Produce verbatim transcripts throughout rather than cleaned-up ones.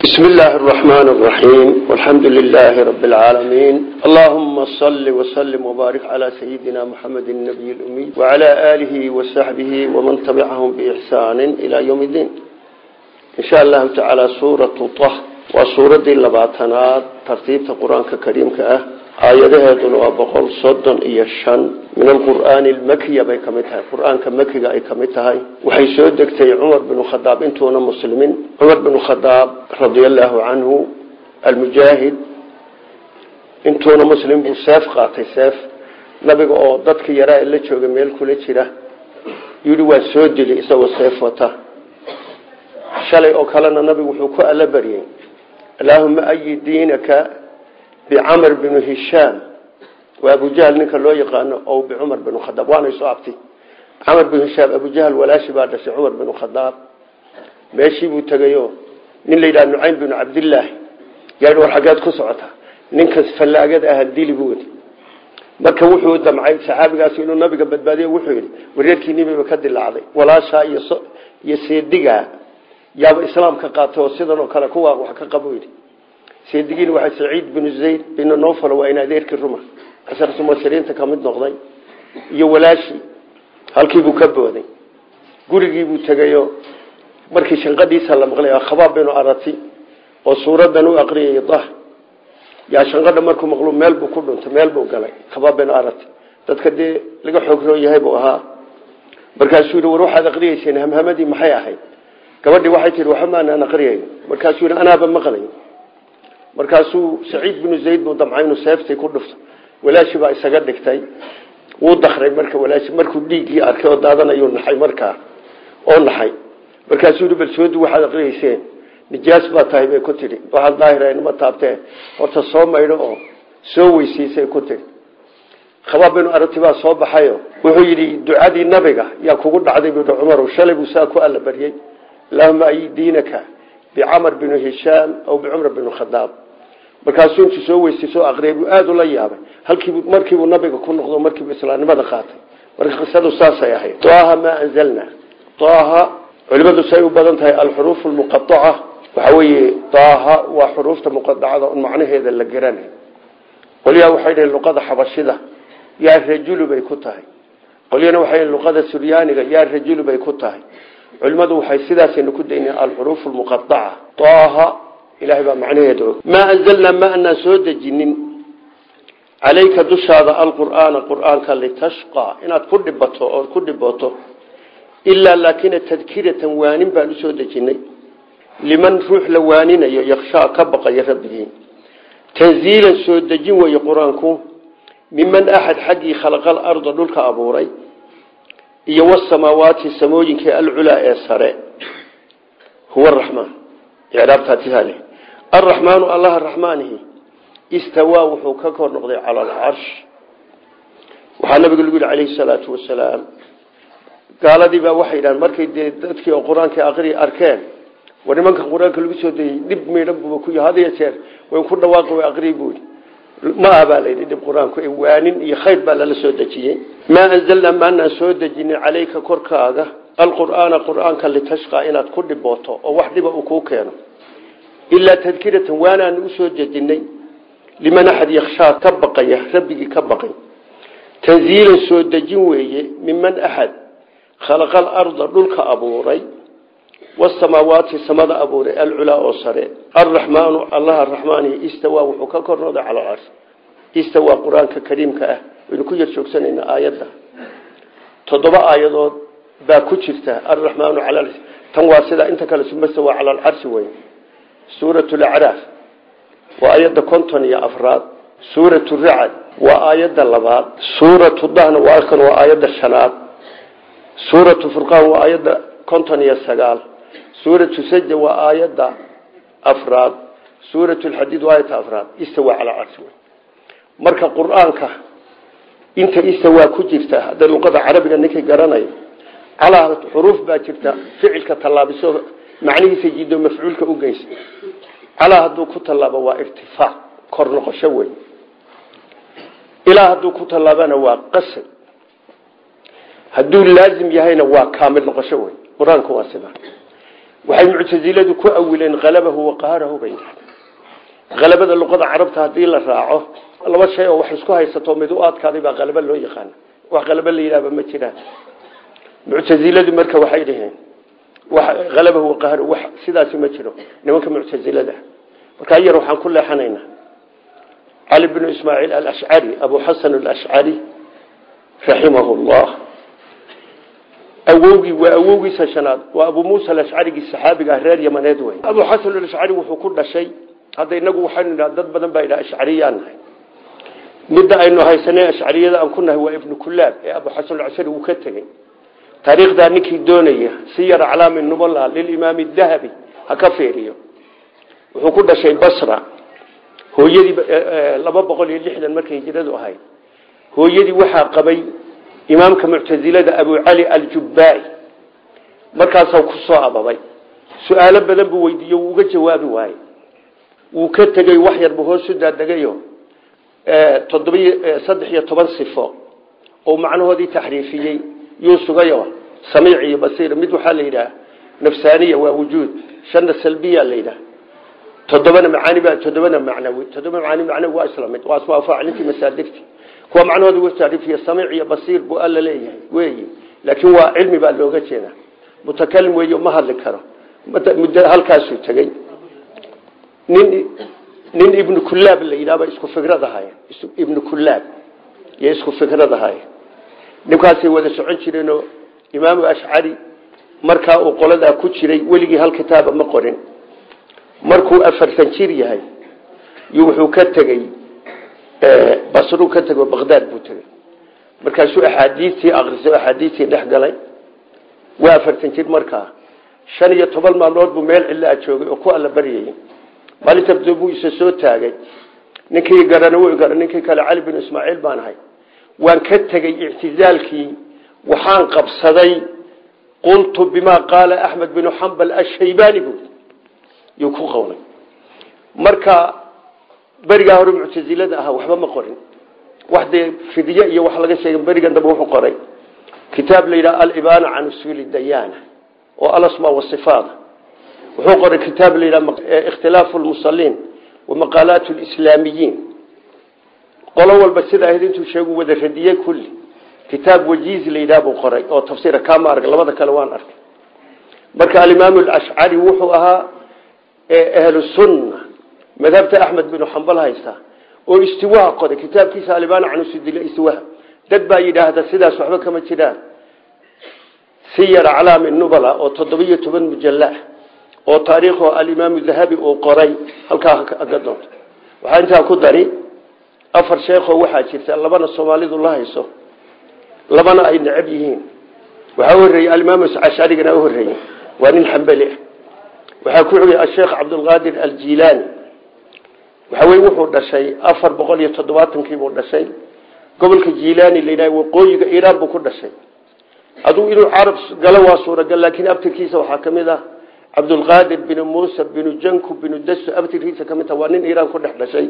بسم الله الرحمن الرحيم والحمد لله رب العالمين اللهم صل وسلم وبارك على سيدنا محمد النبي الأمي وعلى آله وصحبه ومن تبعهم بإحسان إلى يوم الدين إن شاء الله تعالى سورة طه وسورة اللباتنات ترتيب القرآن الكريم كأه آياتها دنوا بقول صدا إيشان من القرآن المكي بيكمتها القرآن كمكي بيكمتها وحيث دكتي عمر بن الخطاب انتونا مسلمين عمر بن الخطاب رضي الله عنه المجاهد انتونا مسلم بساف قاطي ساف نبي او dadka yaraa ila jooga meel kula jira yiri waa soo dilay isagoo seef wata shalay oo kalena nabigu wuxuu ku alla bariyay Allahumma ayyidinaka بعمر بن هشام وابو جهل نك لو يقانو او بعمر بن الخطاب وانا يصابتي عمر بن هشام ابو جهل ولا شبا دش عمر بن الخطاب ماشي بو تغيو نين ليدا نعيم بن عبد الله يا ور حاجات ku socota ninkas falaagad ah dili buud marka wuxuu damcay saxaabigaas inuu nabiga badbaadiyo wuxuu yiri wareerkii nabiga ka dilaacday walaasha iyo iyo seediga yaaba islaamka qaato sidan oo kale kuwa wax ka qabo yiri سيدنا واحد سعيد بن زيد بن نوفل وين ذيك الرمح عشر سمسرين تكمل نقضي يولاشي هالكي بكبودي قولي بتجيو مركي شنقدي سلم غلي خباب بينو أرتي وصورة بنو أقري ضح يا شنقد مركو مغلوب مال بكله أنت مال بوجلي خباب بينو أرتي تتكدي لقى حكرو يهيبوها مركاسوري وروح هذا قريه سين هم همدي محيا هاي كودي واحد يروح ما أنا قريه مركاسوري أنا بمقلي markaasuu Saciid bin Zayd buu damcayno seeftay ku dhufto walaashi baa isaga dhigtay wuu dakhray marka walaashi markuu dhiigii arkay oo daadanayo naxay marka oo naxay markaasuu bal soo waxaad aqriyeyseen nijaas baa tahay bay ku tiri waxa daahireen ma taabtee horta soo maydho oo soo weysiisay ku tiri khabaabinu artiba soo baxayo wuxuu yiri ducadii nabiga yaa kugu dhacday buu Umar oo shalay buu saa ku alla bariyay Allahumma ayyidinaka بعمر بن هشام أو بعمر بن الخطاب markaasuu intuu soo weystay soo aqreeb aad u la yaabay halkii markii uu nabiga ku noqdo markii islaamnimada qaatay markii qisadu saasay ahayd taaha ma anzalna taaha culimadu say u badan tahay al-huruf al-muqatta'a waxa weeye taaha waa xurufta muqaddacada oo macnaheeda la garanay qoliya waxay leeyihiin luqada xabashida yaa rajul bay ku tahay qoliyana waxay leeyihiin luqada suryaaniga yaa rajul bay ku tahay culimadu waxay sidaas ku deynayaan al-huruf al-muqatta'a taaha إلهي بمعنى يدعو ما أنزلنا ما أننا سود جنين عليك دشاد القرآن القرآن كان لتشقى إن كل بطو أو كل بطو إلا لكن تذكرة وانين بأن سود جنين لمن روح لوانين يخشى كبقى يربه تنزيلا سود جن ويقرانكم ممن أحد حقي خلق الأرض للك أبوري يو السماوات السموجين كالعلاء السراء هو الرحمن إعرابتها تهالي الرحمن الله الرحمنه استوى وحككر نقضي على العرش وحنا بيقول عليه الصلاة والسلام قال دي با وحيدا markay dadkii quraanka aqri arkeen warimanka quraanka lagu soo deeyay dib meedhanba ku yahay jeer way ku dhawaaqay aqri buud ma abaalay dib quraanku ay waanin iyo khayr baa la soo dajiyay ma anzalna ma anna soo dajinay alayka korkaaga القرآن قرآن كان لتشقى إناد كل بوته أو واحد بقى كوكينه إلا تذكرة وانا نسوج جدني لمن أحد يخشى كبقى يحربك كبقى تنزيل سود جنوي ممن أحد خلق الأرض للك أبوري والسماوات السماء أبوري العلا أصري الرحمن الله الرحمن استوى وحككر نضع على العرش استوى قرآن كريم كأه ولكل يشوكسن إن آياتها تضبع آيات باكوتشفته الرحمن على تنواسدا انت كلا سمسوا على العرش وين سورة الأعراف وآيات كنتن يا أفراد سورة الرعد وآيات اللباد سورة الضهن وآكن وآيات الشناد سورة فرقان وآيات كنتن يا السقال سورة سجد وآيات أفراد سورة الحديد وآيات أفراد استوى على العرش وين مركا قرآنك انت استوى كجفته هذا اللغة العربية انك قراني على حروف باجرتا فعل كطلابسو معنيه سيجد مفعول كوجيس على هذو كطلابه وارتفاع كرنقشو وين الى هذو كطلابنا وقصر هذو لازم يهينا وكامل نقشو وين قرانك واسبا waxay mu'taziladu ku awileen qalabahu wa qaharahu bay qalabada luqada carabta hadii la raaco laba shay oo wax isku haysato mid u aadkaaday baa qalaba loo yaqaan wax qalaba la yiraahdo ma jiraan mu'taziladu marka waxay dhaheen wax qalabahu wa qaharahu wax sidaas ma jiro nimanka mu'tazilada marka yar waxaan ku leexanaynaa Ali ibn Ismaa'il al-Ash'ari Abu Hasan al-Ash'ari rahimahullah awowgi wa awowgi sashanaad wa Abu Musa al-Ash'ari saxaabiga reer Yamaneed way Abu Hasan al-Ash'ari wuxuu ku dhashay hadda inagu waxaan dad badan baa ila Ash'ariyaan midda aynu haysanay Ash'ariyada aan ku nahay waa Ibn Kullab ee Abu Hasan al-Ash'ari uu ka tagay taariikhda ninkii doonaya siyar calaam an-nubala lil Imam ad-Dhahabi haka fiiriyo wuxuu ku dhashay Basra hooyadii laba boqol iyo lixdan markay hijradu ahayd hooyadii waxa qabay imaamka mu'tazilada Abu Ali al-Jubba'i markaas uu ku soo ababay su'aalo badan buu weydiiyay uu uga jawaabi waayay uu ka tagay wax yar buu hoos u daadagayo ee saddex iyo toban sifo oo macnahoodii taxriifiyay yuu sugayo samiic iyo basiir mid waxa la yiraahdaa nafsaaniya waa wujuud shan salbiya la yiraahdaa todobana macaani baa todobana macnawi todobana macaani macnawi waa islaamid waa asmaa faacilti masaadifti kuwa macnahoodu waa taariifiya samiic iyo basiir buu alla leeyahay weeyi laakiin waa cilmi baa looga jeedaa mutakallim weeyo ma hadli karo muddo halkaas uu tagay nin nin ibn Kullab la yiraahdo isku fikradahay ibn Kullab iyo isku fikradahay ninkaasay wada socon jireen oo imaam Ash'ari marka uu qolada ku jiray waligi hal kitaab ma qorin markuu afartan jir yahay wuxuu ka tagay ee basru ka tagay Baghdad buu tagay markaasuu ahadiisi aqrisay ahadiisi dhaxgalay waa afartan jir markaa shan iyo toban maalmood buu meel cilla joogay oo ku alla bariyay maalinta buu isa soo taagay ninkii garana uu garan ninkii kale Ali ibn Ismaa'il baan ahay waan ka tagay i'tizaalkii waxaan qabsaday qultu bima qala Ahmad bin Hanbal ash-Shaybani yuu ku qowlay marka bariga hore mu'tazilada ah waxba ma qorin waxde fidiye iyo wax laga sheegay bariga dab wuxuu qoray kitaab leeyda al-ibana an usul ad-diyana oo al-asma wa sifat wuxuu qoray kitaab leeyda ikhtilaf al-musallin wa maqalat al-islamiyyin qolo walba sida ay intuu sheegu wada radiyay kulli kitaab wajiz leeyda buu qoray oo tafsiir kama arag labada kale waan arkay marka al-imam al-Ash'ari wuxuu ahaa أهل السنة مذهب أحمد بن حنبل هيسا واستواء قد كتاب كيس ألبان عن سدل استواء دبا يدا هذا سدا صحبه كما تدا سير علام النبلاء وتضبية بن مجلح وتاريخه الإمام الذهبي وقري هل كاه أقدم وحنتها كدري أفر شيخه وحاجته لبنا الصومالي الله يسو لبنا أي نعبيين وحوري الإمام الأشعري كان أوري وأن الحنبلي وحكوا الشيخ عبد القادر الجيلاني وحوي وحور دشي أفر بقول يتضبط كيبور دشي قبل كجيلاني اللي ناي وقوي إيران بكل دشي أدو إنه عرب قالوا صورة قال لكن أبتر كيسة وحكم ذا عبد القادر بن موسى بن جنكو بن دس أبتر كيسة كم توانين إيران كل دشي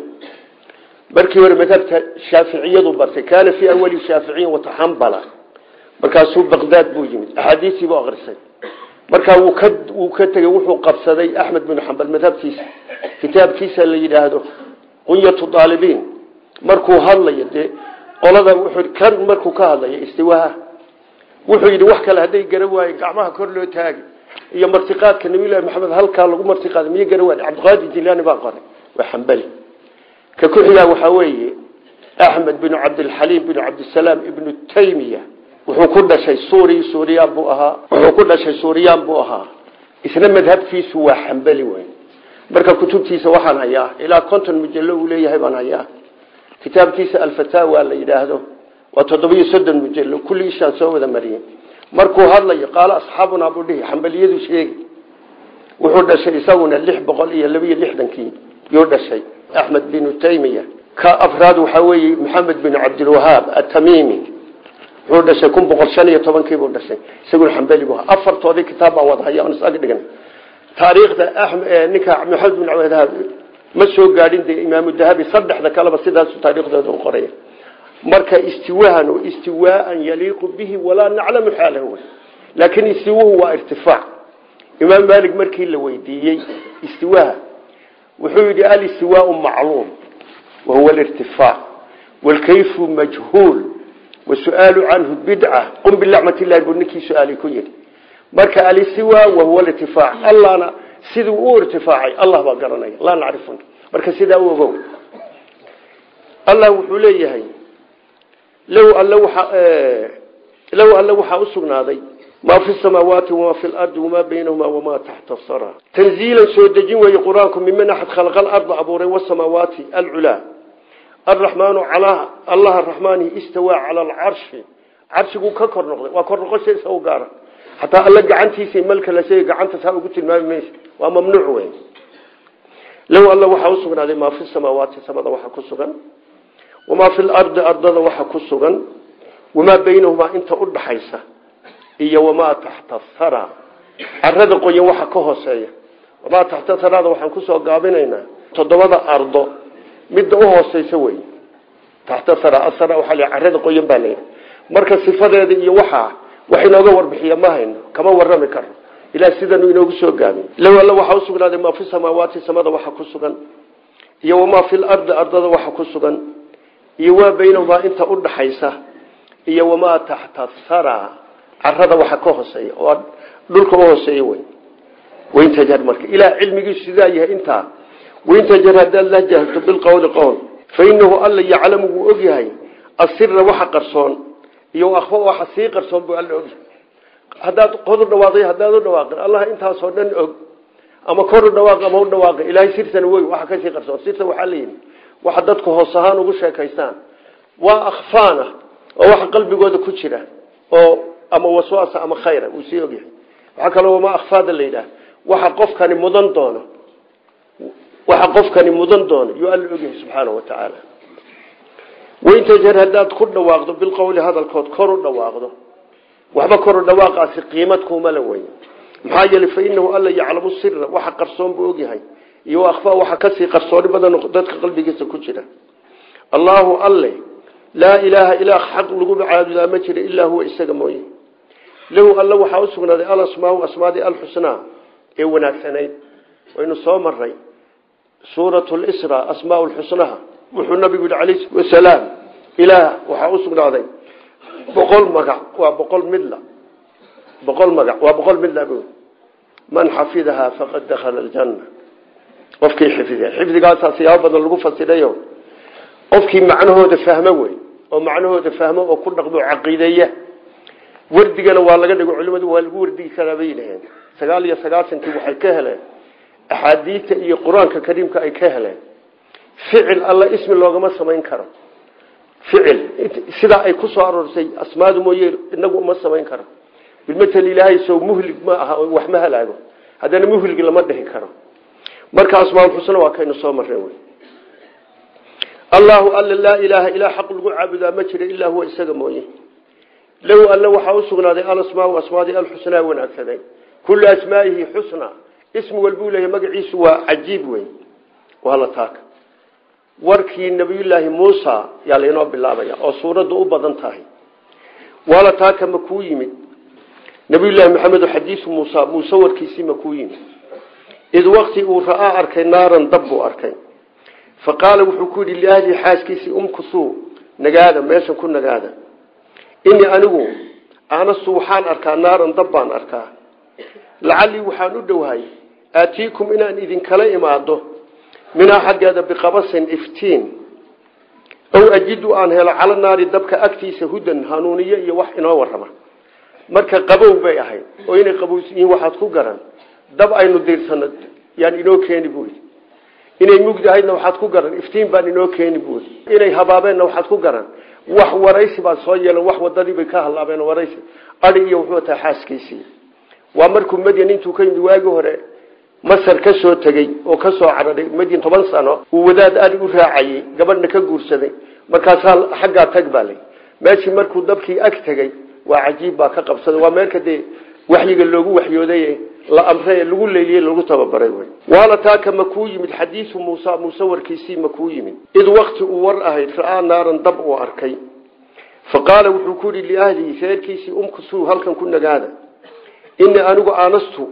بركي ورمتها الشافعية ضبرت كان في أول الشافعية وتحنبلة بركاسو بغداد بوجمد أحاديثي وأغرسي marka uu ka uu ka tagay wuxuu qabsaday Ahmed bin Hanbal madhabtiisa kitaabkiisa la yiraahdo Qunyatu Dalibiin markuu hadlayo qolada wuxuu kan markuu ka hadlayo istiwaa wuxuu yiri wax kale haday garan waay gacmaha kor loo taagi iyo martiqaadka Nabi Maxamed halka lagu martiqaad miye garan waay Abd Qadir Jilani baa qoray waa Hanbali ka ku xiga waxa weeye Ahmed bin Abd al-Halim bin Abd al-Salam ibn Taymiyyah wuxuu ku dhashay Suuriya Suuriya buu ahaa wuxuu ku dhashay Suuriya buu ahaa isna madhabkiisu waa Hanbali weyn marka kutubtiisa waxaan hayaa ilaa konton mujallo uu leeyahay baan hayaa kitaabkiisa al-Fatawa la yiraahdo waa toddoba iyo soddon mujallo kulli shan soo wada mariyay markuu hadlayo qaal asxaabuna budhi Hanbaliyadu sheegi wuxuu dhashay isaguna lix boqol iyo laba iyo lixdan kii yoo dhashay Ahmed bin Taymiyyah ka afraad waxa weeye Muhammad bin Abdul Wahhab at-Tamimi هو دشة كم بقرشان يتوان كيبور دشة سيقول حنبلي بها أفر توضي كتابة وضعها يا أنس أقدقنا تاريخ ده أحمد نكا محمد بن عبد الوهاب مسو قاعدين ده إمام الذهبي صدح ذا كلام السيد هذا تاريخ ده دون قرية مركا استواء واستواء يليق به ولا نعلم حاله لكن استواه هو ارتفاع إمام مالك مركي لويديي استواها وحيد الاستواء معلوم وهو الارتفاع والكيف مجهول والسؤال عنه بدعة قم باللعمة الله يقول لك سؤالي كنير مركا الاستواء وهو الارتفاع الله أنا سيدو ارتفاعي الله بقرني لا نعرفه مركا سيدا هو الله وحوليه هي لو الله آه لو الله وحا أسقناضي ما في السماوات وما في الأرض وما بينهما وما تحت الثرى تنزيلا سودجين ويقرانكم ممن أحد خلق الأرض أبوري والسماوات العلا الرحمن على الله الرحمن استوى على العرش عرشه ككر نقضي وكر نقضي سوى قارا حتى الله قعنتي سي ملك لسي قعنت ساوى قلت المام ميش وممنوع وين لو الله وحا أسقناضي ما في السماوات سمد وحا كسقن وما في الأرض أرض وحا كسقن وما بينهما انت أرد حيسة إيا وما تحت الثرى الرد قوية وحا كهوسية وما تحت الثرى وحا كسو قابنينا تضوض أرض مد أهوسي سوي تحت الثرى الثرى وحا الرد قوية بالين مركز صفة هذه إيا وحا وحين أغور بحيا ماهن كما ورمي كر إلى سيدان إنه كسو قابن لو الله وحا أسقنا ما في السماوات سمد وحا كسوغن إيا وما في الأرض أرض وحا كسوغن إيا وما بينهما انت أرد حيسة iyo wama tahta thara arada waxa ka hooseeyo oo dhulka hooseeyo way way tajar marka ila cilmigiisu sidaa yahay inta way tajar hada la jahto bil qawl qawl fa innahu alla ya'lamu ogyahay asirra waxa qarsoon iyo akhfa waxa sii qarsoon buu alla og hadaad qodob dhawaaday hadaad dhawaaqin allah inta soo dhan og ama kor dhawaaq ama dhawaaq ilaahay sirtan way waxa ka sii qarsoon sirta waxa leeyahay waxa dadku hoos ahaan ugu sheekaystaan waa akhfaana oo wax qalbigooda ku jira oo ama waswaasa ama khayra uu sii ogyahay waxa kale oo ma akhfaada leeyahay waxa qofkani mudan doono waxa qofkani mudan doono yu alla ogyahay subhanahu wa ta'ala وانت جرهدات كل dhawaaqdo bil qawli hadalkood kor u dhawaaqdo waxba kor u dhawaaqaasi qiimadku ma la weyn maxaa yeelay fa innahu alla ya'lamu sirra waxa qarsoon buu ogyahay iyo akhfa waxa ka sii qarsoon badan dadka qalbigiisa ku jira Allahu alla لا إله إلا حق لقب عاد لا مجرى إلا هو إستجمعه له الله وحاسبنا ذي الله اسمه وأسماء الحسنى إيونا الثنين وإن صوم الري سورة الإسراء أسماء الحسنى والنبي يقول عليه والسلام إله وحاسبنا ذي بقول مقع وبقول ملة بقول مقع وبقول ملة من حفظها فقد دخل الجنة وفكي حفظها حفظ قال سيابا الغفة سيديو qofkii macnahooda fahmo way oo macnahooda fahmo oo ku dhaqmo aqeedaya wardigana waa laga dhigo culimadu waa lagu wardigi karaa baynaayeen sagaal iyo sagaashan kii waxay ka heleen ahadiita iyo quraanka kariimka ay ka heleen ficil alla ismi loogama sameyn karo ficil sida ay ku soo aroortay asmaadu mooyee inagu uma sameyn karo bilmatal ilaahay soo muhlig ma aha wax ma halaago hadana muhlig lama dhihi karo marka asmaa'ul husna waa kaynu soo marnay الله ألا لا إله إلا حق العبد ما جرى إلا هو إستجمعه لو ألا وحوسنا ذي الأسماء وأسماء الحسنى ونأكلين كل أسمائه حسنى اسم والبولة مجعيس وعجيب وين وهلا تاك وركي النبي الله موسى يلا ينوب بالله بيا أو سورة أوبا تاهي وهلا تاك مكويم نبي الله محمد حديث موسى موسى وركيسي مكويم إذ وقت ورأى أركين نارا ضبوا أركين فقال وحكود لأهل حاسكيسي أمكسو نقادا ميسا كن نقادا إني أنه أنا الصوحان أركا نارا ضبان أركا لعلي وحانو دوهاي آتيكم إنا أن إذن كلا إماده من أحد هذا بقبص إفتين أو أجد أن هلا على النار دبك أكتيس هدا هانونية يوحنا ورما مركا قبو بيهاي وإني قبوسين وحادكو قران دب أينو دير سند يعني إنو كيني بوي inay mugdahaydna waxaad ku garan iftiin baan inoo keeni buud inay habaabeenna waxaad ku garan wax waraysi baa soo yeelan wax wadadii bay ka halaabeen waraysi ari iyo wuxuu taa xaaskiisii waa markuu Madiina intuu ka yimid waagi hore Masar ka soo tagay oo ka soo cararay Madiina toban sano uu wadaad ari u raacay gabadhna ka guursaday markaas xagga tag balay meeshii markuu dabkii ag tagay waa cajiib baa ka qabsaday waa meelkade waxyiga loogu waxyooday la amray lagu leeyay lagu tababaray way wala taaka makuu yimid xadiis Muusa Muusa warkiisii makuu yimid id waqti uu war ahayd raa naaran dab uu arkay faqala wuxuu ku li ahli sheerkiisii umkusu halkan ku nagaada inni anigu aanastu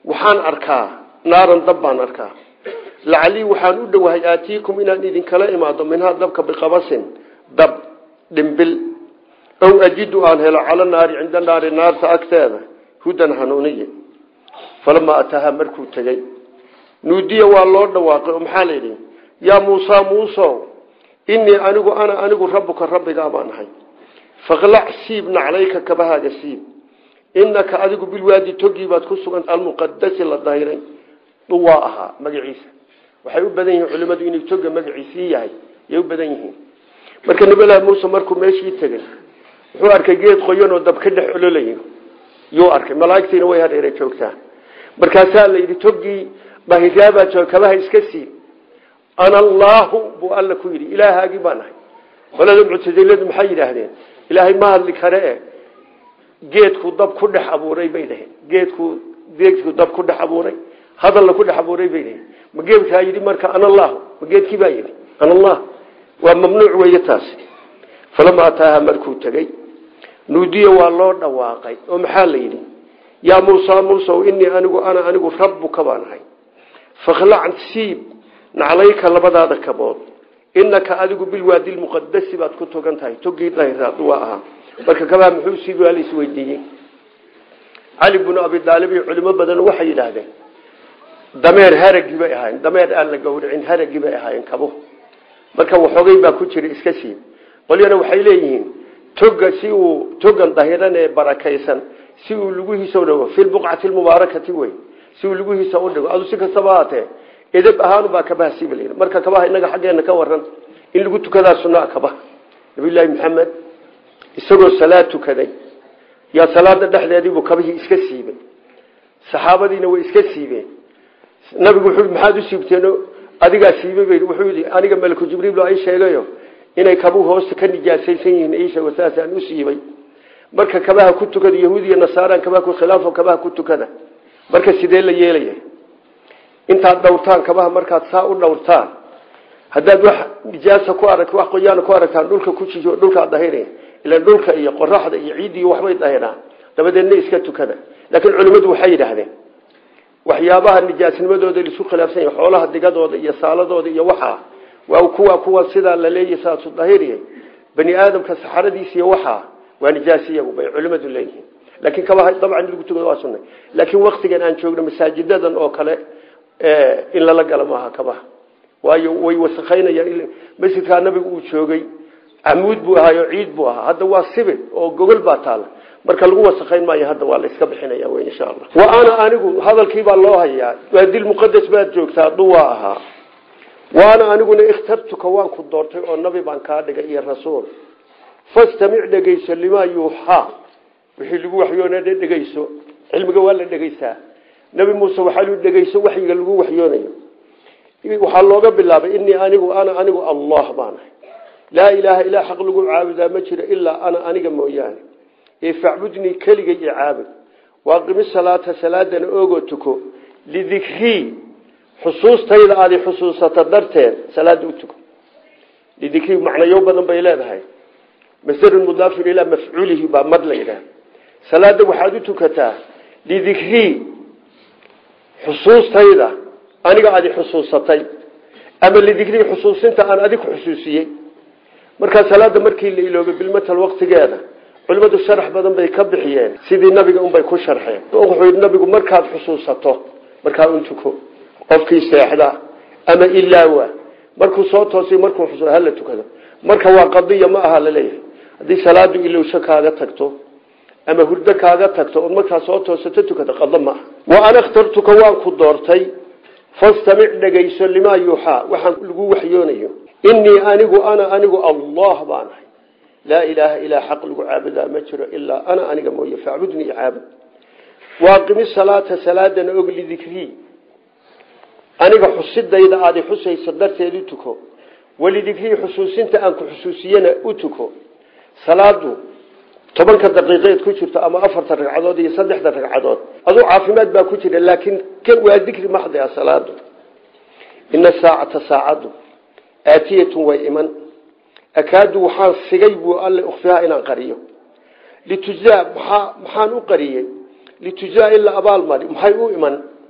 وحان أركا نارا ضبان أركا لعلي وحان أدوه آتيكم إن إذن كلا إمادا منها ضبك بقبس ضب دنبل أو أجد أنها على النار عند النار النار تأكتاذا هدى هنونية فلما أتاها مركو تجي نودي والله دواقع محالي يا موسى موسى إني أنقو أنا أنقو ربك ربك أبانهي فغلع سيبنا عليك كبها جسيب إنك أنقو بالوادي تجيبات كسوغا المقدس للظاهرين ضواءها مقعيسة وحيوب بدنه علماء إنك تجي مقعيسية يوب بدنه مركا نبلا موسى مركو ماشي تجي هو أركا جيد خويون ودب كدح علولين يو أركا ملايكتين ويهاد إلي توقتها مركا سأل إذا تجي بهجابة كبها إسكسي أنا الله بقول لك يري إله أجيبانه ولا دمعت تزيلد محيي هذين إلهي ما اللي كراه جيتكو ضب كل حبوري بينه جيتكو جيتكو ضب كل حبوري هذا اللي كل حبوري بينه ما جيت هايري مركا أنا الله ما جيت كبايري أنا الله وممنوع ويتاس فلما أتاها مركو تجي نودي والله نواقي ومحاليني يا موسى موسى إني أنا أنا أنا ربك بانهاي فخلع سيب نعليك لبضاد كبود إنك أدق بالوادي المقدس بعد كنت كنتاي تجي له رضواها برك كمان محوسي بالي سويدي علي بن أبي طالب علماء بدن وحي هذا دمير هرج بقى دمير قال لك جورعين هرج بقى كبوه برك وحوجي بقى كتير إسكسي قال أنا وحي ليهين توجا سيو توجا ظاهرا بركيسا سيو لجوه سوداء في البقعة المباركة وين سيو لجوه سوداء أدو سك الصباته إذا بهانو باكبه سيبلين مركا كبه إنك حقنا كورن إن اللي قلت كذا سنة كبه نبي الله محمد يسروا الصلاة كذا يا صلاة الدحلة دي بكبه إسكسيبه صحابة دي نو إسكسيبه نبي يقول محادو سيبتينو أديك سيبه بيد وحودي أنا قبل ملك جبريل لا أي شيء لا يو إن كبوه هوس كان جالسين سين أي شيء وثلاثة أنو سيبه مركا كبه كنت كذا يهودي النصارى كبه كل خلافه كبه كنت كذا مركا سيدل يليه انت دورتان كبها markaad saa u dhawrtaan hadaad wax nijaasa ku arag wax qoyaan ku aragtaan dhulka ku jijo dhulka daahireen ila dhulka iyo qoraxda iyo ciid iyo waxbay daahiraan dabadeedna iska tukada laakiin culimadu waxay yiraahdeen waxyaabaha nijaasnimadooda la isku khilaafsan yahay xoolaha digadooda iyo saaladooda iyo waxa waa kuwa kuwa sida la leeyahay saatu daahiriyay bani aadamka saxaradiisa iyo waxa waa nijaasiyo bay culimadu leeyihiin laakiin kabaha dabcan lagu tukado waa sunnah laakiin waqtigan aan joogno masaajidadan oo kale in la gala maaha kabaha waayo way wasakhaynayaan masjidka nabiga uu joogay amuud buu ahayo ciid buu ahaa hadda waa sibil oo gogol baa taal marka lagu wasakhayn maayo hadda waa la iska bixinaya way insha Allah wa ana anigu hadalkii baa loo hayaa waadil muqaddas baad joogtaa duwa ahaa wa ana aniguna ikhtartuka waan ku doortay oo nabi baan ka dhigay iyo rasuul fastami' dhageyso lima yuha wixii lagu waxyoonay dhageyso cilmiga waa la dhageysaa نبي موسى وحلو دغيسو وحيga lagu waxyoonayo waxa looga bilaabay inni anigu ana anigu Allah baana la ilaha illa haq lagu caabuda ma jiro illa ana aniga mooyaan ee fa'budni kaliga i caabud wa qimi salata saladan oogo tuko lidikri xusuustayda aadi xusuusata darteed salaadu tuko lidikri macnayo badan bay leedahay masdar mudaf ila maf'ulihi ba madlayda salaada waxaad u tukataa lidikri xusuustayda aniga aad xusuusatay ama lidikri xusuusinta aan adig xusuusiyay marka salaada markii la iloobo bilmatal waqtigeeda culimadu sharax badan bay ka bixiyeen sidii nabiga un bay ku sharxeen wuxuu nabigu markaad xusuusato markaa uu tuko qofkii seexda ama ilaawa markuu soo toosay markuu xusuusto hal tukado marka waa qadiyo ma aha la leeyahay hadii salaadu ilowsho kaaga tagto ama hurdo kaaga tagto oo marka soo toosato tukada qadama wa ana ikhtartuka wa ku doortay fastami' dhageyso lima yuha waxaan lagu waxyoonayo inni anigu ana anigu Allah baanahay la ilaha illa haq lagu caabuda ma jiro illa ana aniga mooyo fa'budni caabud wa qimi salata saladan ogli dhikri aniga xusidayda aad xusayso darteedu tuko wali dhikri xusuusinta aan ku xusuusiyana u tuko salaadu toban ka daqiiqeed ku jirto ama afarta ragcadood iyo saddexda ragcadood adu caafimaad baa ku jira laakiin kan waa dhikri maxdi ah salaadu inna saa'ata saa'adu aatiyatu wa iman akaadu waxaan sigay buu alle ukhfiha inaan qariyo litujaa maxaan u qariyay litujaa illa abaal mari maxay u iman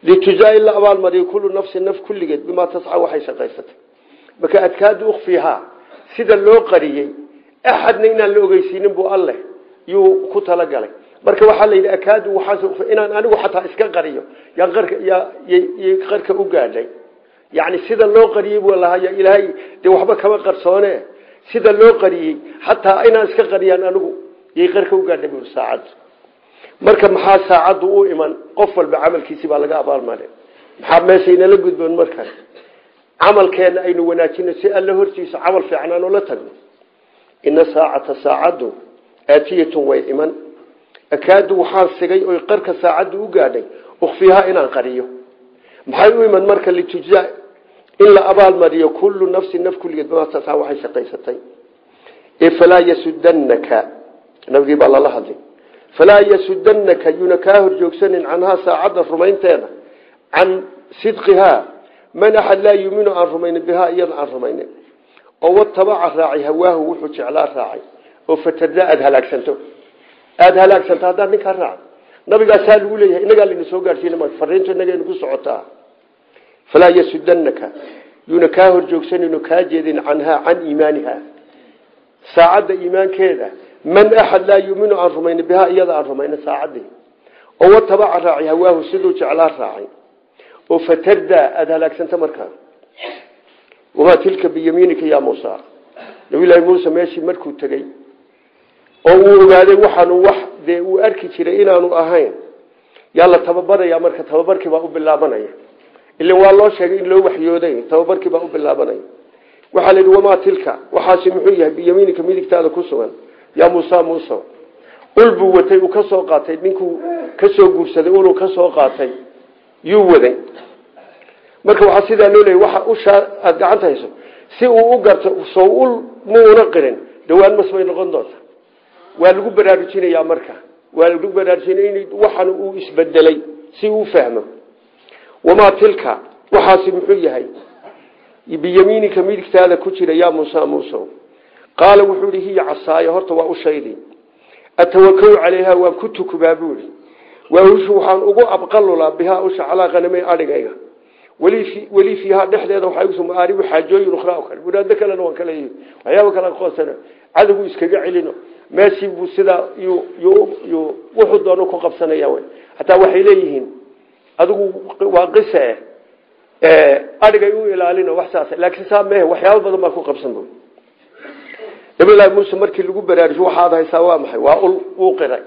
litujaa illa abaal mariyo kullu nafsin naf kulligeed bimaa tasca waxay shaqaysatay marka adkaadu ukhfiha sida loo qariyay axadna inaan la ogeysiinin buu alle yuu ku tala galay marka waxa la yiri akaadu waxa inaan anigu xataa iska qariyo ya qarka ya qarka u gaadhay yaani sida loo qariyay buu lahaa ilaahay de waxba kama qarsoone sida loo qariyay xataa inaan iska qariyaan anigu yey qarka u gaadhay buu saacad marka maxaa saacadu u iman qof walba amalkiisa baa laga abaal maray maxaa meesha la gudboon marka amalkeena aynu wanaajino si alla hortiisa amal fiican oo la tagno inna saacata saacadu aatiyatun way iman akaadu waxaan sigay oo qarka saacadu u gaadhay ukhfiha inaan qariyo maxay u iman marka litujaa illa abaal mariyo kullu nafsin naf kulligeed ma tasaa waxay shaqaysatay ee fala yasuddannaka nabi baa la hadlay fala yasuddannaka yunakaahur joogsanin anha saacada rumaynteeda an sidqiha man ahad la yuminu an rumayn biha iyad an rumayn oo wattaba'a raaci hawaahu wuxuu jeclaa raacay oo fatadaad halaagsanto aad halaagsanto hadaa ninka raac nabiga saal uu leeyahay inaga la soo gaarsiinay ma fariinto inaga inuu socotaa fala yasuddannaka yunakaahur joogsanin ka jeedin anha an iimaaniha saacada iimaankeeda man ahad la yuminu an rumayn biha iyad an rumayn saacadi oo wattaba'a raaci hawaahu sidoo jeclaa raacay oo fatada aad halaagsanto markaa وما تلك بيمينك يا موسى نبي الله موسى ماشي markuu tagay oo uu ogaaday waxaan wax de uu arki jiray inaanu ahayn yalla tababaraya marka tababarkii baa u bilaabanaya ilaa waa loo sheegay in loo waxyooday tababarkii baa u bilaabanaya waxa la yiri wama tilka waxaasi muxuu yahay biyamiinika midigtaada ku sugan ya Musa Musa ulbu watay uu ka soo qaatay ninkuu ka soo guursaday uu ka soo qaatay yuu waday marka waxa sida loo leeyahay waxa u shaar aad gacanta hayso si uu u garto soo ul muuna qirin dhawaan masbay noqon doonta waa lagu baraarujinaya marka waa lagu baraarujinay waxan uu isbedelay si uu fahmo wama tilka waxaasi muxuu yahay biyamiinika midigtaada ku jira ya Musa Musa qaal wuxuu leeyahay casaaya horta waa u sheeday atawakkau calayha wa kutuku baabuli wa waxaan ugu abqalula biha usha ala qanamay adigayga ولي في ولي فيها دحديده waxa isu maariib xaajooyin ukhra oo kale wadaad kale oo kale waxyaabo kale qoosana cadagu iskaga cilino meeshii buu sida yu yu yu wuxuu doono ku qabsanaya way hatta waxay leeyihiin adigu waa qisa ee adiga uu ilaalino wax saas laakiin saamee waxyaabo badan ma ku qabsan buu nabiga Muuse markii lagu baraarujo waxa aad haysaa waa maxay waa uu qiray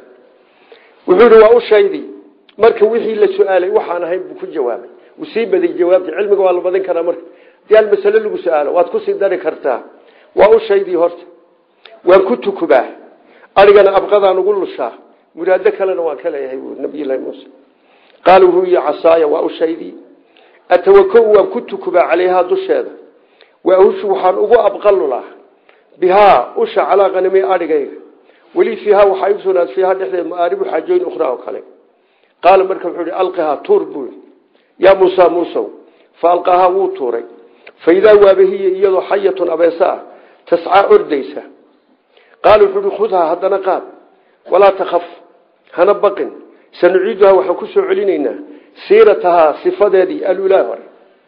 wuxuu waa u sheeyay marka wixii la su'aalay waxaan ahayn buu ku jawaabay وسيبدي جواب علمك والله بدن كنا مرك ديال مسألة اللي سؤاله واتكسي داري كرتا وأول شيء دي هرت وأن كنت كباه أرجعنا أبغض أن أقول له شاه مرادك لنا وكلا يا النبي الله موسى قالوا هي عصايا وأول شيء دي أتوكل وأن كنت كباه عليها دش هذا وأوش وحن أبغى أبغى له بها أوش على غنمي أرجعي ولي فيها وحيفسنا فيها نحن مآرب وحاجين أخرى وكلا قال مركب حولي ألقها تربوي يا موسى موسى فألقاها وطوري فإذا وابهي يضو حية أبيساء تسعى أرديسة قالوا حلو خذها هذا نقاب ولا تخف هنبقن سنعيدها وحكسوا علينا سيرتها صفة دي الولاهر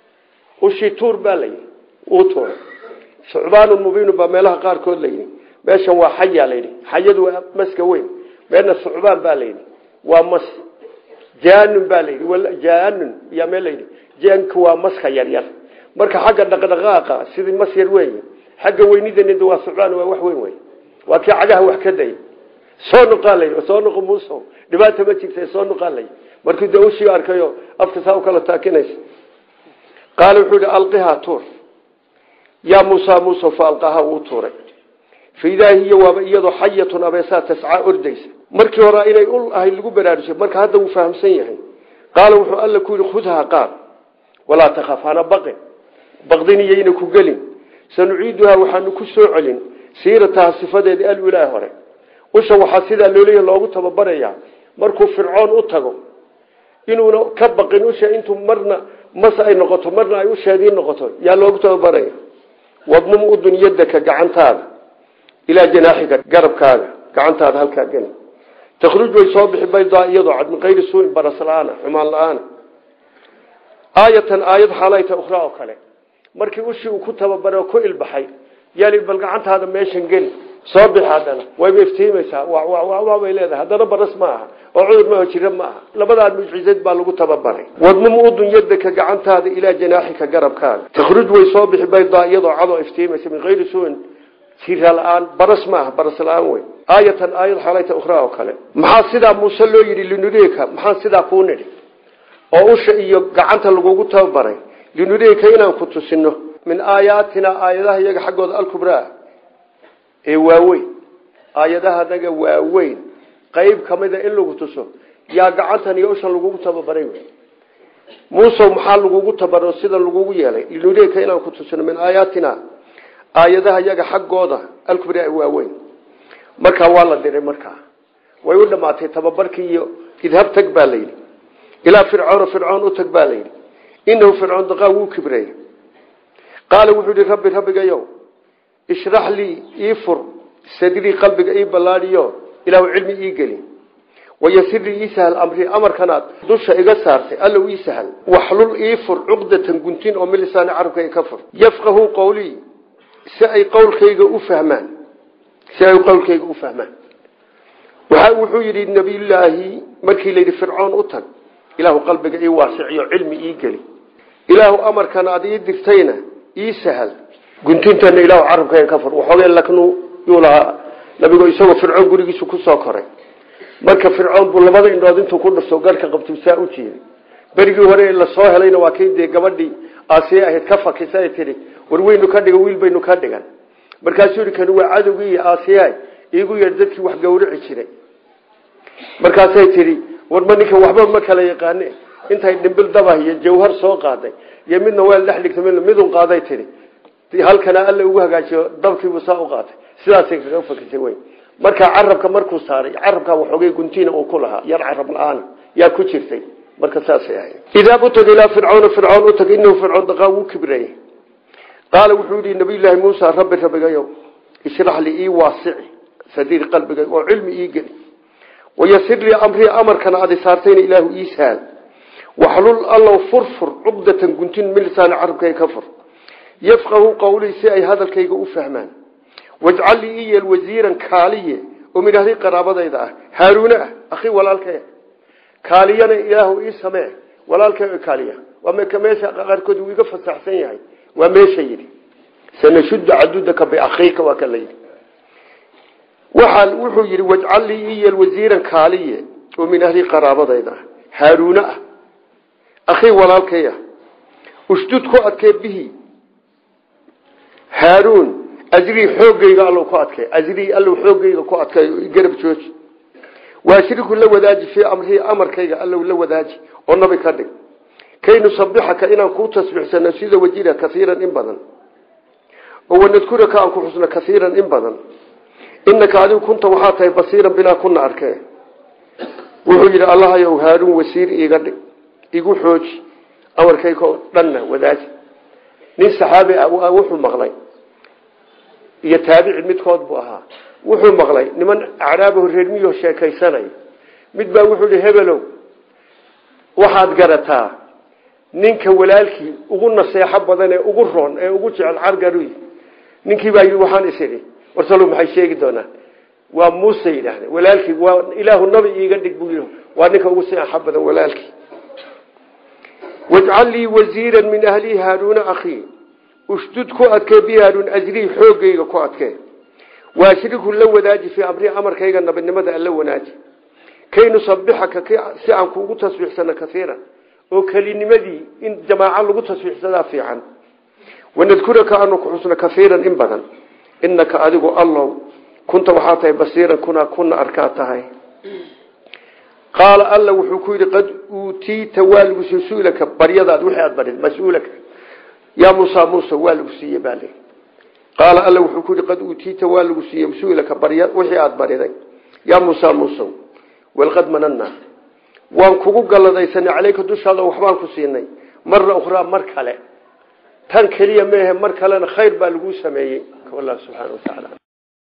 وشي تور بالي وطور صعبان مبين بميلها قار كود لي باشا هو حية ليني حية مسك وين بين الصعبان بالي ومس جان بالي ولا جان يا ملي جان كوا مسخ يرير marka xagga dhaqdhaqaaqa sidii masir weey xagga weynidana waa socdaan waa wax weyn weey waa ka cagaha wax ka day soo noqalay soo noqo muuso dhibaato ma jirtay soo noqalay markii dawshi arkayo afka saa kala taakinaysa qaal wuxuu alqiha tur ya muusa muusa falqaha uu turay fiidahiya waa iyadoo xayatun abasa tas'a urdaysa markii hore inay ul ahay lagu baraarujay marka hadda uu fahamsan yahay qaal wuxuu alla ku yiri khudha qaal wala takhaf ana baqi baqdiniyayna ku galin sanuuiduha waxaanu ku soo celin siirataha sifadeeda al-ilaahi hore usha waxa sida looliyo loogu tababaraya markuu fircoon u tago inuu ka baqin usha intuu marna masa ay noqoto marna ay u sheedin noqoto yaa loogu tababaraya wadnum udun yadaka gacantaada ila janaaxika garabkaaga gacantaada halka gal takhruj way soo bixi baydaa iyadoo cad min qeyri suu barasalaana xumaan la'aan aayatan aayad xalayta ukhra oo kale markii ushi uu ku tababaro ku ilbaxay yali bal gacantaada meeshan gal soo bixadana way iftiimaysaa waa waa waa way leedahay hadana baras ma aha oo cudur ma jira ma aha labadaad muujizad baa lagu tababaray wadmu udun yadka gacantaada ila janaaxika garabkaaga takhruj way soo bixi baydaa iyadoo cado iftiimaysa min qeyri suun siraalaan baras ma aha baras laan way aayatan aayad xalayta ukhra oo kale maxaa sida muuse loo yiri linureeka maxaa sida ku niri oo usha iyo gacanta lagu tababaray linureeka inaan ku tusino min aayatina aayadaha iyaga xaqooda al-kubra ee waaweyn aayadaha naga waaweyn qayb kamida in lagu tuso yaa gacantan iyo usha lagu tababaray muuse maxaa lagu tababaro sida lagu yeelay linureeka inaan ku tusino min aayatina aayadaha iyaga xaqooda al-kubra ee waaweyn marka waa la diray marka way u dhamaatay tababarkii iyo idhab tag baa leeyay ila fir'aun fir'aun u tag baa leeyay inuu fir'aun daqaw kibray قال وحدي ربي ربي يوم اشرح لي يفر صدري قلبك اي بلاديو الى علمي يقلي ويسر لي يسهل امري امر كانت دوشه iga saartay alla uu sahal waxlul yfur uqdatan guntin oo milisaan arabka kafur yafqahu qawli si ay qowlkayga u fahmaan si ay qowlkayga u fahmaan waxa wuxuu yiri nabi ilaahi markii leeyahay fir'aun u tag ilaahu qalbiga ay waasiciyo cilmi ii gali ilaahu amarkan aad ii digtayna ii sahal guntintan ilaahu arabka kafur waxoogay laknu yulaha nabigu isagoo fir'aun gurigiisa ku soo koray marka fir'aun buu labada indhood intuu ku dhasoo galka qabtay saa u jeeday barigii hore la soo helayna waa kaydee gabadhii aasiya ahayd ka fakisay tiri war weynu ka dhigo wiil baynu ka dhigan markaas uu kan waa cadowgii aasiya iigu yar dadkii wax gowrici jiray markaas ay tiri war ma ninka waxba ma kala yaqaan intay dhimbil daba iyo jawhar soo qaaday iyo midna weel dhaxligtay midun qaaday tiri halkana alla ugu hagaajiyo dabkii uu saa u qaatay sidaas ay kaga fakisay way marka carabka markuu saaray carabka waxoogay guntiina uu ku lahaa yar carab la'aan yaa ku jirtay marka saas ay ahayd idaa buta ila fir'aun fir'aun u tagay inuu fir'aun daqaw kibray qaal wuxuu yiri nabi ilaahi muusa rabbi rabbigayo ishrah li ii waasici sadiir qalbiga oo cilmi ii gali ويسر لي امري امركنا ادي سارتين الهو ايسال وحلول الله فرفر عقده كنتين من لسان عربك كفر يفقه قولي سي اي هذا الكيغ افهمان واجعل لي اي الوزيرا كاليه ومن هذه قرابتيدا هارون اخي ولالكي كالينا الهو اي سمع ولالكي كاليه وما كميسا قاركود ويغا فسخسن yahay waa meesha yiri sanashud adudaka bi akhika wa kalay waxal wuxuu yiri waj'al li iyal wasiiran kaaliye oo min ahli qaraabadayda haaruna akhi walaalkaya ustud ku adkay bihi haarun ajri xoogayga allo ku adkay ajri allo xoogayga ku adkay garab jooj waashiriku la wadaaji fi amri amarkayga allo la wadaaji oo nabi ka dhig kaynu sabbihaka inaan ku tasbiixsana sida wajira kaseeran in badan oo wanadkuraka aan ku xusna kaseeran in badan إنك عدو كنت وحاتي بصيرا بلا كنا أركيه وحجر الله يو هارون وسير إيقاد إيقو حوج أول كيكو لنا وذاك نين صحابي وحو المغلي يتابع المدخود بوها وحو المغلي نمن أعرابه الرلمي وشاكي سنة مدبا وحو لهبلو وحاد قرطا نينك ولالكي أقولنا سيحب ذنه أقولرون أقول جعل عرقروي نينكي بايو وحان إسيري ورسلوا maxay sheegi doonaan waa Muuse ilaahay walaalkii waa ilaahu nabi iiga dhig buuyo waa ninka ugu sii xabada walaalkii waj'al li waziran min ahli harun akhi ustud ku adkay bi harun ajri xoogayga ku adkay waashiriku la wadaaji fi amri amarkayga nabinimada alla wanaaji kaynu sabbihaka si aan kuugu tasbiixsana kaseera oo kalinimadii in jamaaca lagu tasbiixsada fiican wanadkuraka anu ku xusna kaseeran in badan إنك أدعو الله كنت وحاتي بصيرا كنا كنا أركاتها قال الله وحكوي قد أوتيت والو سؤلك بريضة وحيات بريض مسؤولك يا موسى موسى والو سي بالي قال الله وحكوي قد أوتيت والو سؤلك بريض وحيات بريض يا موسى موسى والقد مننا وانكوكو قال الله يسني عليك دوش هذا وحبانكو سيني مرة أخرى مركلة تنكرية ميه مركلة خير بالغو سميه والله سبحانه وتعالى